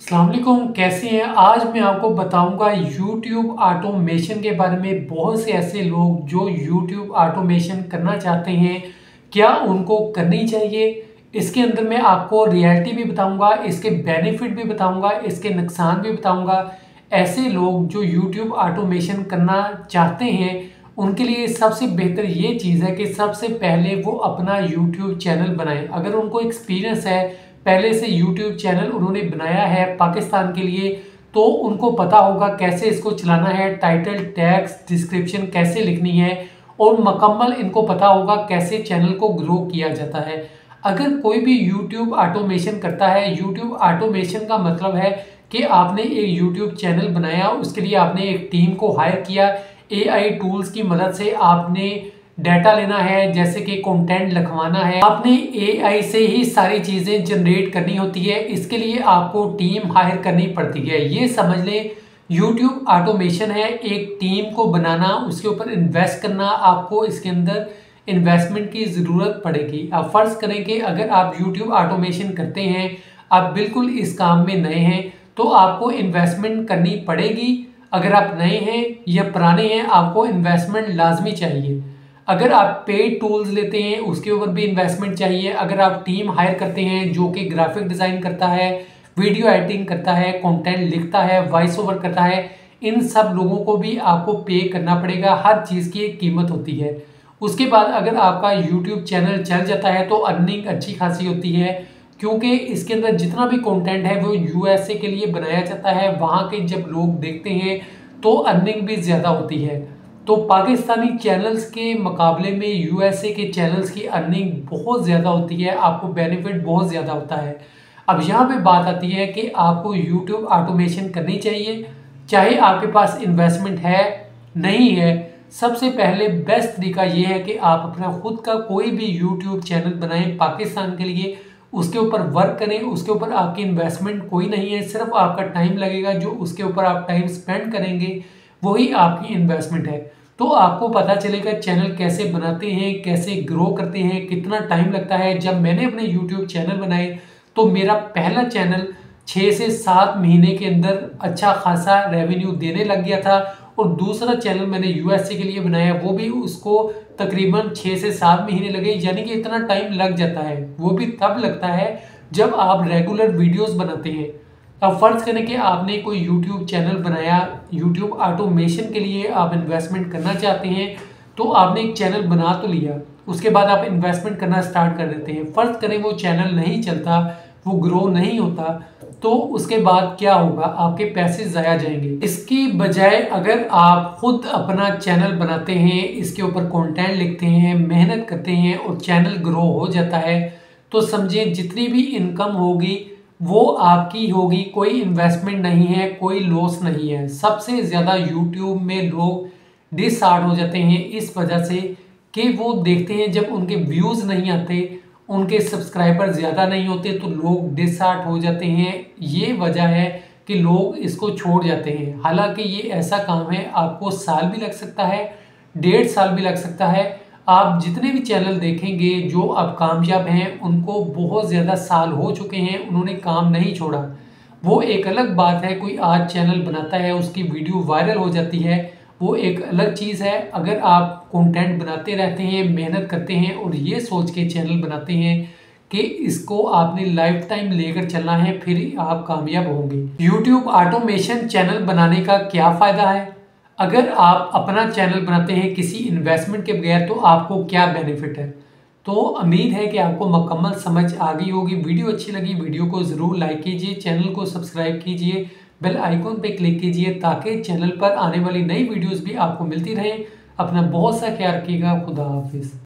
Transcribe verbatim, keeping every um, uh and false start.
अस्सलाम वालेकुम, कैसे हैं। आज मैं आपको बताऊंगा यूट्यूब ऑटोमेशन के बारे में। बहुत से ऐसे लोग जो यूट्यूब ऑटोमेशन करना चाहते हैं, क्या उनको करनी चाहिए। इसके अंदर मैं आपको रियलिटी भी बताऊंगा, इसके बेनिफिट भी बताऊंगा, इसके नुकसान भी बताऊंगा। ऐसे लोग जो यूट्यूब ऑटोमेशन करना चाहते हैं उनके लिए सबसे बेहतर ये चीज़ है कि सबसे पहले वो अपना यूट्यूब चैनल बनाएं। अगर उनको एक्सपीरियंस है, पहले से यूट्यूब चैनल उन्होंने बनाया है पाकिस्तान के लिए, तो उनको पता होगा कैसे इसको चलाना है, टाइटल, टैग्स, डिस्क्रिप्शन कैसे लिखनी है, और मुकम्मल इनको पता होगा कैसे चैनल को ग्रो किया जाता है। अगर कोई भी यूट्यूब ऑटोमेशन करता है, यूट्यूब ऑटोमेशन का मतलब है कि आपने एक यूट्यूब चैनल बनाया, उसके लिए आपने एक टीम को हायर किया, एआई टूल्स की मदद से आपने डाटा लेना है, जैसे कि कंटेंट लिखवाना है, आपने एआई से ही सारी चीज़ें जनरेट करनी होती है। इसके लिए आपको टीम हायर करनी पड़ती है। ये समझ लें यूट्यूब ऑटोमेशन है एक टीम को बनाना, उसके ऊपर इन्वेस्ट करना। आपको इसके अंदर इन्वेस्टमेंट की ज़रूरत पड़ेगी। आप फ़र्ज़ करें कि अगर आप यूट्यूब ऑटोमेशन करते हैं, आप बिल्कुल इस काम में नए हैं, तो आपको इन्वेस्टमेंट करनी पड़ेगी। अगर आप नए हैं या पुराने हैं, आपको इन्वेस्टमेंट लाजमी चाहिए। अगर आप पेड टूल्स लेते हैं उसके ऊपर भी इन्वेस्टमेंट चाहिए। अगर आप टीम हायर करते हैं जो कि ग्राफिक डिज़ाइन करता है, वीडियो एडिटिंग करता है, कंटेंट लिखता है, वॉइस ओवर करता है, इन सब लोगों को भी आपको पे करना पड़ेगा। हर चीज़ की एक कीमत होती है। उसके बाद अगर आपका यूट्यूब चैनल चल जाता है तो अर्निंग अच्छी खासी होती है, क्योंकि इसके अंदर जितना भी कंटेंट है वो यूएसए के लिए बनाया जाता है। वहाँ के जब लोग देखते हैं तो अर्निंग भी ज़्यादा होती है। तो पाकिस्तानी चैनल्स के मुकाबले में यूएसए के चैनल्स की अर्निंग बहुत ज़्यादा होती है, आपको बेनिफिट बहुत ज़्यादा होता है। अब यहाँ पे बात आती है कि आपको यूट्यूब ऑटोमेशन करनी चाहिए, चाहे आपके पास इन्वेस्टमेंट है नहीं है। सबसे पहले बेस्ट तरीका ये है कि आप अपना खुद का कोई भी यूट्यूब चैनल बनाएं पाकिस्तान के लिए, उसके ऊपर वर्क करें। उसके ऊपर आपकी इन्वेस्टमेंट कोई नहीं है, सिर्फ आपका टाइम लगेगा। जो उसके ऊपर आप टाइम स्पेंड करेंगे वही आपकी इन्वेस्टमेंट है। तो आपको पता चलेगा चैनल कैसे बनाते हैं, कैसे ग्रो करते हैं, कितना टाइम लगता है। जब मैंने अपने यूट्यूब चैनल बनाए तो मेरा पहला चैनल छः से सात महीने के अंदर अच्छा खासा रेवेन्यू देने लग गया था, और दूसरा चैनल मैंने यूएसए के लिए बनाया, वो भी उसको तकरीबन छः से सात महीने लगे। यानी कि इतना टाइम लग जाता है, वो भी तब लगता है जब आप रेगुलर वीडियोस बनाते हैं। अब फ़र्ज़ करें कि आपने कोई यूट्यूब चैनल बनाया, यूट्यूब ऑटोमेशन के लिए आप इन्वेस्टमेंट करना चाहते हैं, तो आपने एक चैनल बना तो लिया, उसके बाद आप इन्वेस्टमेंट करना स्टार्ट कर देते हैं। फ़र्ज़ करें वो चैनल नहीं चलता, वो ग्रो नहीं होता, तो उसके बाद क्या होगा, आपके पैसे ज़ाया जाएंगे। इसकी बजाय अगर आप खुद अपना चैनल बनाते हैं, इसके ऊपर कंटेंट लिखते हैं, मेहनत करते हैं और चैनल ग्रो हो जाता है, तो समझें जितनी भी इनकम होगी वो आपकी होगी। कोई इन्वेस्टमेंट नहीं है, कोई लॉस नहीं है। सबसे ज़्यादा यूट्यूब में लोग डिसहार्ट हो जाते हैं इस वजह से कि वो देखते हैं जब उनके व्यूज़ नहीं आते, उनके सब्सक्राइबर ज़्यादा नहीं होते, तो लोग डिसहार्ट हो जाते हैं। ये वजह है कि लोग इसको छोड़ जाते हैं। हालांकि ये ऐसा काम है, आपको साल भी लग सकता है, डेढ़ साल भी लग सकता है। आप जितने भी चैनल देखेंगे जो अब कामयाब हैं, उनको बहुत ज़्यादा साल हो चुके हैं, उन्होंने काम नहीं छोड़ा। वो एक अलग बात है, कोई आज चैनल बनाता है, उसकी वीडियो वायरल हो जाती है, वो एक अलग चीज़ है। अगर आप कंटेंट बनाते रहते हैं, मेहनत करते हैं और ये सोच के चैनल बनाते हैं कि इसको आपने लाइफ टाइम लेकर चलना है, फिर आप कामयाब होंगे। यूट्यूब ऑटोमेशन चैनल बनाने का क्या फ़ायदा है? अगर आप अपना चैनल बनाते हैं किसी इन्वेस्टमेंट के बगैर, तो आपको क्या बेनिफिट है? तो उम्मीद है कि आपको मुकम्मल समझ आ गई होगी। वीडियो अच्छी लगी, वीडियो को ज़रूर लाइक कीजिए, चैनल को सब्सक्राइब कीजिए, बेल आइकॉन पे क्लिक कीजिए ताकि चैनल पर आने वाली नई वीडियोस भी आपको मिलती रहें। अपना बहुत सा ख्याल रखिएगा। खुदा हाफिज़।